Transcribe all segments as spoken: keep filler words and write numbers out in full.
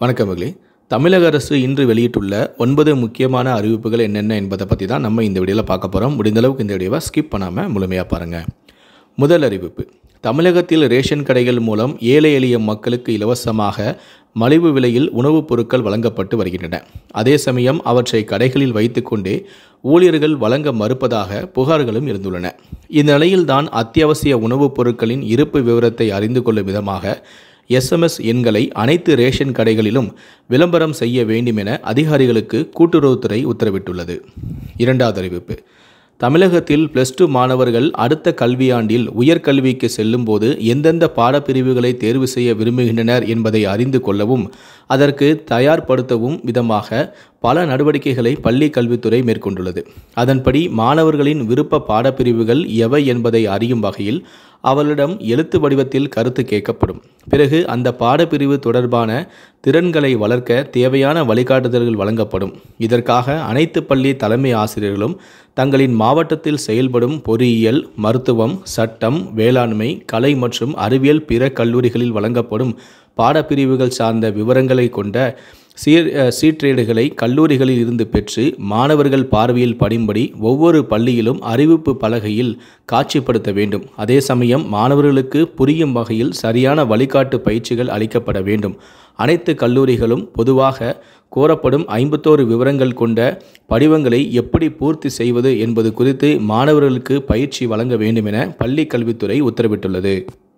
வணக்கம் மகளே. தமிழக அரசு இன்று வெளியிட்டுள்ள ஒன்பது முக்கியமான அறிவிப்புகள் என்னென்ன என்பதை பற்றி தான் நம்ம இந்த வீடியோவில் பார்க்க போகிறோம். முடிந்தளவுக்கு இந்த வீடியோவை ஸ்கிப் பண்ணாமல் முழுமையாக பாருங்கள். முதல் அறிவிப்பு: தமிழகத்தில் ரேஷன் கடைகள் மூலம் ஏழை எளிய மக்களுக்கு இலவசமாக மலிவு விலையில் உணவுப் பொருட்கள் வழங்கப்பட்டு வருகின்றன. அதே சமயம் அவற்றை கடைகளில் வைத்துக்கொண்டே ஊழியர்கள் வழங்க மறுப்பதாக புகார்களும் இருந்துள்ளன. இந்த நிலையில்தான் அத்தியாவசிய உணவுப் பொருட்களின் இருப்பு விவரத்தை அறிந்து கொள்ளும் விதமாக எஸ்எம்எஸ் எண்களை அனைத்து ரேஷன் கடைகளிலும் விளம்பரம் செய்ய வேண்டும் என அதிகாரிகளுக்கு கூட்டுறவுத்துறை உத்தரவிட்டுள்ளது. இரண்டாவது அறிவிப்பு: தமிழகத்தில் பிளஸ் டூ மாணவர்கள் அடுத்த கல்வியாண்டில் உயர்கல்விக்கு செல்லும் போது எந்தெந்த பாடப்பிரிவுகளை தேர்வு செய்ய விரும்புகின்றனர் என்பதை அறிந்து கொள்ளவும் அதற்கு தயார்படுத்தவும் விதமாக பல நடவடிக்கைகளை பள்ளி கல்வித்துறை மேற்கொண்டுள்ளது. அதன்படி மாணவர்களின் விருப்ப பாடப்பிரிவுகள் எவை என்பதை அறியும் வகையில் அவர்களிடம் எழுத்து வடிவத்தில் கருத்து கேட்கப்படும். பிறகு அந்த பாடப்பிரிவு தொடர்பான திறன்களை வளர்க்க தேவையான வழிகாட்டுதல்கள் வழங்கப்படும். இதற்காக அனைத்து பள்ளி தலைமை ஆசிரியர்களும் தங்களின் மாவட்டத்தில் செயல்படும் பொறியியல், மருத்துவம், சட்டம், வேளாண்மை, கலை மற்றும் அறிவியல் பிற கல்லூரிகளில் வழங்கப்படும் பாடப்பிரிவுகள் சார்ந்த விவரங்களை கொண்ட சீர் சீற்றேடுகளை கல்லூரிகளில் இருந்து பெற்று மாணவர்கள் பார்வையில் படிம்படி ஒவ்வொரு பள்ளியிலும் அறிவிப்பு பலகையில் காட்சிப்படுத்த வேண்டும். அதே சமயம் மாணவர்களுக்கு புரியும் வகையில் சரியான வழிகாட்டு பயிற்சிகள் அளிக்கப்பட வேண்டும். அனைத்து கல்லூரிகளும் பொதுவாக கோரப்படும் ஐம்பத்தோரு விவரங்கள் கொண்ட படிவங்களை எப்படி பூர்த்தி செய்வது என்பது குறித்து மாணவர்களுக்கு பயிற்சி வழங்க வேண்டும் என பள்ளி கல்வித்துறை உத்தரவிட்டுள்ளது.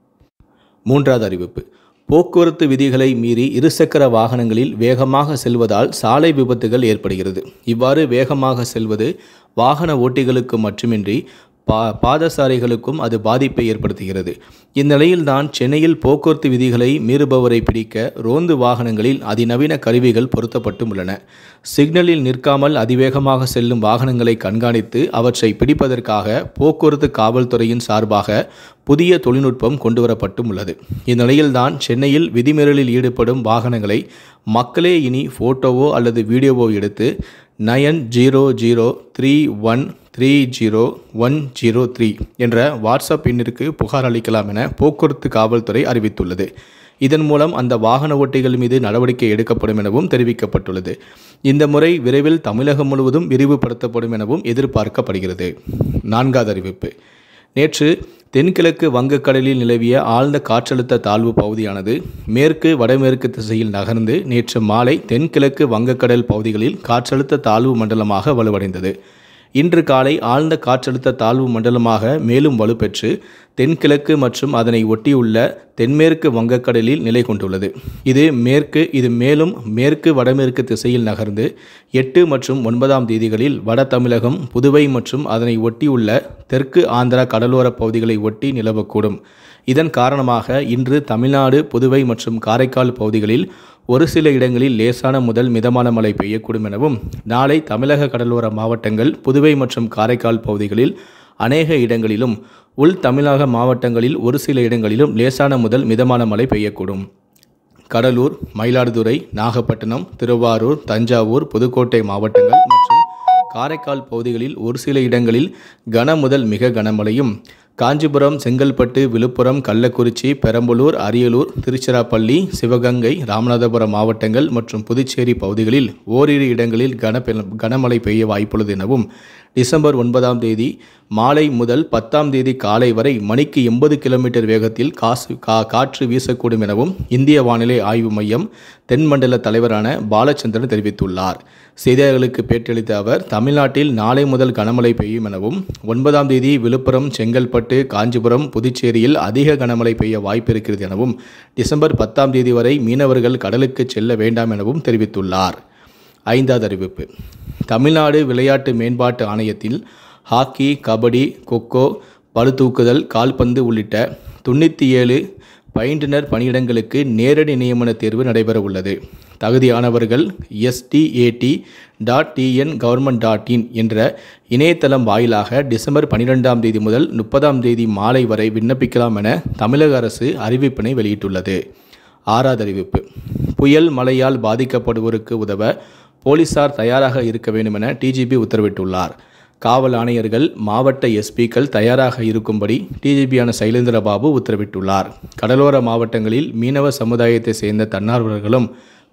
மூன்றாவது அறிவிப்பு: போக்குவரத்து விதிகளை மீறி இருசக்கர வாகனங்களில் வேகமாக செல்வதால் சாலை விபத்துகள் ஏற்படுகிறது. இவ்வாறு வேகமாக செல்வது வாகன ஓட்டிகளுக்கு மட்டுமின்றி பா பாதசாரிகளுக்கும் அது பாதிப்பை ஏற்படுத்துகிறது. இந்நிலையில்தான் சென்னையில் போக்குவரத்து விதிகளை மீறுபவரை பிடிக்க ரோந்து வாகனங்களில் அதிநவீன கருவிகள் பொருத்தப்பட்டும் உள்ளன. சிக்னலில் நிற்காமல் அதிவேகமாக செல்லும் வாகனங்களை கண்காணித்து அவற்றை பிடிப்பதற்காக போக்குவரத்து காவல்துறையின் சார்பாக புதிய தொழில்நுட்பம் கொண்டுவரப்பட்டும் உள்ளது. இந்நிலையில்தான் சென்னையில் விதிமீறலில் ஈடுபடும் வாகனங்களை மக்களே இனி போட்டோவோ அல்லது வீடியோவோ எடுத்து nine zero zero three one three zero one zero three என்ற வாட்ஸ்அப் எண்ணிற்கு புகார் அளிக்கலாம் என போக்குவரத்து காவல்துறை அறிவித்துள்ளது. இதன் மூலம் அந்த வாகன ஓட்டிகள் மீது நடவடிக்கை எடுக்கப்படும் எனவும் தெரிவிக்கப்பட்டுள்ளது. இந்த முறை விரைவில் தமிழகம் முழுவதும் விரிவுபடுத்தப்படும் எனவும் எதிர்பார்க்கப்படுகிறது. நான்காவது அறிவிப்பு: நேற்று தென்கிழக்கு வங்கக்கடலில் நிலவிய ஆழ்ந்த காற்றழுத்த தாழ்வு பகுதியானது மேற்கு வடமேற்கு திசையில் நகர்ந்து நேற்று மாலை தென்கிழக்கு வங்கக்கடல் பகுதிகளில் காற்றழுத்த தாழ்வு மண்டலமாக வலுவடைந்தது. இன்று காலை ஆழ்ந்த காற்றழுத்த தாழ்வு மண்டலமாக மேலும் வலுப்பெற்று தென்கிழக்கு மற்றும் அதனை ஒட்டியுள்ள தென்மேற்கு வங்கக்கடலில் நிலை கொண்டுள்ளது. இது மேற்கு இது மேலும் மேற்கு வடமேற்கு திசையில் நகர்ந்து எட்டு மற்றும் ஒன்பதாம் தேதிகளில் வட தமிழகம், புதுவை மற்றும் அதனை ஒட்டியுள்ள தெற்கு ஆந்திரா கடலோர பகுதிகளை ஒட்டி நிலவக்கூடும். இதன் காரணமாக இன்று தமிழ்நாடு, புதுவை மற்றும் காரைக்கால் பகுதிகளில் ஒரு சில இடங்களில் லேசான முதல் மிதமான மழை பெய்யக்கூடும் எனவும், நாளை தமிழக கடலோர மாவட்டங்கள், புதுவை மற்றும் காரைக்கால் பகுதிகளில் அநேக இடங்களிலும், உள் தமிழக மாவட்டங்களில் ஒரு சில இடங்களிலும் லேசான முதல் மிதமான மழை பெய்யக்கூடும். கடலூர், மயிலாடுதுறை, நாகப்பட்டினம், திருவாரூர், தஞ்சாவூர், புதுக்கோட்டை மாவட்டங்கள் மற்றும் காரைக்கால் பகுதிகளில் ஒரு சில இடங்களில் கன முதல் மிக கனமழையும், காஞ்சிபுரம், செங்கல்பட்டு, விழுப்புரம், கள்ளக்குறிச்சி, பெரம்பலூர், அரியலூர், திருச்சிராப்பள்ளி, சிவகங்கை, ராமநாதபுரம் மாவட்டங்கள் மற்றும் புதுச்சேரி பகுதிகளில் ஓரிரு இடங்களில் கன கனமழை பெய்ய வாய்ப்புள்ளது எனவும், டிசம்பர் ஒன்பதாம் தேதி மாலை முதல் பத்தாம் தேதி காலை வரை மணிக்கு எண்பது கிலோமீட்டர் வேகத்தில் காசு கா காற்று வீசக்கூடும் எனவும் இந்திய வானிலை ஆய்வு மையம் தென்மண்டல தலைவரான பாலச்சந்திரன் தெரிவித்துள்ளார். செய்தியாளர்களுக்கு பேட்டியளித்த அவர், தமிழ்நாட்டில் நாளை முதல் கனமழை பெய்யும் எனவும், ஒன்பதாம் தேதி விழுப்புரம், செங்கல்பட்டு, காஞ்சிபுரம், புதுச்சேரியில் அதிக கனமழை பெய்ய வாய்ப்பு இருக்கிறது எனவும், டிசம்பர் பத்தாம் தேதி வரை மீனவர்கள் கடலுக்கு செல்ல வேண்டாம் எனவும் தெரிவித்துள்ளார். ஐந்தாவது அறிவிப்பு: தமிழ்நாடு விளையாட்டு மேம்பாட்டு ஆணையத்தில் ஹாக்கி, கபடி, கொக்கோ, பளுதூக்குதல், கால்பந்து உள்ளிட்ட தொண்ணூற்றி ஏழு பயின்றுனர் பணியிடங்களுக்கு நேரடி நியமன தேர்வு நடைபெற உள்ளது. தகுதியானவர்கள் STAT dot TN government dot in என்ற இணையதளம் வாயிலாக டிசம்பர் பன்னிரெண்டாம் தேதி முதல் முப்பதாம் தேதி மாலை வரை விண்ணப்பிக்கலாம் என தமிழக அரசு அறிவிப்பினை வெளியிட்டுள்ளது. ஆறாவது அறிவிப்பு: புயல் மழையால் பாதிக்கப்படுவோருக்கு உதவ போலீசார் தயாராக இருக்க வேண்டும் என டிஜிபி உத்தரவிட்டுள்ளார். காவல் ஆணையர்கள், மாவட்ட எஸ்பிக்கள் தயாராக இருக்கும்படி டிஜிபியான சைலேந்திரபாபு உத்தரவிட்டுள்ளார். கடலோர மாவட்டங்களில் மீனவ சமுதாயத்தை சேர்ந்த தன்னார்வலர்களும்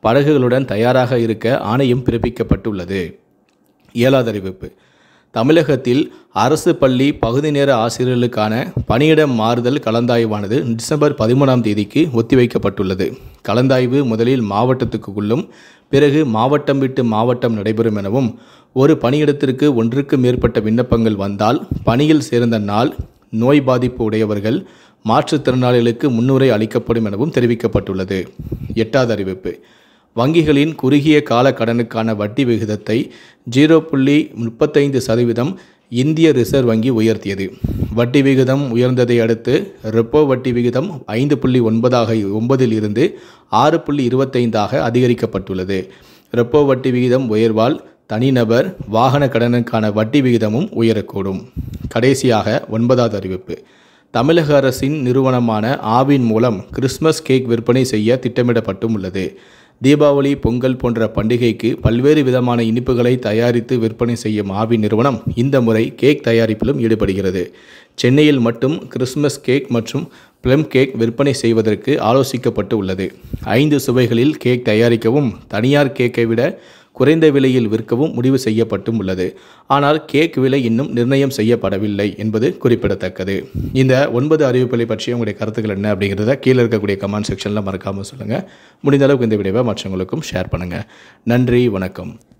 படகுகளுடன் தயாராக இருக்க ஆணையம் பிறப்பிக்கப்பட்டுள்ளது. ஏழாவது அறிவிப்பு. தமிழகத்தில் அரசு பள்ளி பகுதி நேர ஆசிரியர்களுக்கான பணியிட மாறுதல் கலந்தாய்வானது டிசம்பர் பதிமூணாம் தேதிக்கு ஒத்திவைக்கப்பட்டுள்ளது. கலந்தாய்வு முதலில் மாவட்டத்துக்குள்ளும் பிறகு மாவட்டம் விட்டு மாவட்டம் நடைபெறும் எனவும், ஒரு பணியிடத்திற்கு ஒன்றுக்கு மேற்பட்ட விண்ணப்பங்கள் வந்தால் பணியில் சேர்ந்த நாள், நோய் பாதிப்பு உடையவர்கள், மாற்றுத்திறனாளிகளுக்கு முன்னுரை அளிக்கப்படும் எனவும் தெரிவிக்கப்பட்டுள்ளது. எட்டாவது அறிவிப்பு. வங்கிகளின் குறுகிய கால கடனுக்கான வட்டி விகிதத்தை ஜீரோ புள்ளி முப்பத்தைந்து சதவீதம் இந்திய ரிசர்வ் வங்கி உயர்த்தியது. வட்டி விகிதம் உயர்ந்ததை அடுத்து ரெப்போ வட்டி விகிதம் ஐந்து புள்ளி ஒன்பதாக ஒன்பதில் இருந்து ஆறு புள்ளி இருபத்தைந்தாக அதிகரிக்கப்பட்டுள்ளது. ரெப்போ வட்டி விகிதம் உயர்வால் தனிநபர் வாகன கடனுக்கான வட்டி விகிதமும் உயரக்கூடும். கடைசியாக ஒன்பதாவது அறிவிப்பு. தமிழக அரசின் நிறுவனமான ஆவின் மூலம் கிறிஸ்மஸ் கேக் விற்பனை செய்ய திட்டமிடப்பட்டும் உள்ளது. தீபாவளி, பொங்கல் போன்ற பண்டிகைக்கு பல்வேறு விதமான இனிப்புகளை தயாரித்து விற்பனை செய்யும் ஆவின் நிறுவனம் இந்த முறை கேக் தயாரிப்பிலும் ஈடுபடுகிறது. சென்னையில் மட்டும் கிறிஸ்மஸ் கேக் மற்றும் ப்ளம் கேக் விற்பனை செய்வதற்கு ஆலோசிக்கப்பட்டு உள்ளது. ஐந்து சுவைகளில் கேக் தயாரிக்கவும் தனியார் கேக்கை விட குறைந்த விலையில் விற்கவும் முடிவு செய்யப்பட்டும் உள்ளது. ஆனால் கேக் விலை இன்னும் நிர்ணயம் செய்யப்படவில்லை என்பது குறிப்பிடத்தக்கது. இந்த ஒன்பது அறிவிப்புகளை பற்றி உங்களுடைய கருத்துக்கள் என்ன அப்படிங்கிறத கீழே இருக்கக்கூடிய கமெண்ட் செக்ஷனில் மறக்காமல் சொல்லுங்கள். முடிந்த அளவுக்கு இந்த வீடியோவை மற்றவங்களுக்கும் ஷேர் பண்ணுங்கள். நன்றி, வணக்கம்.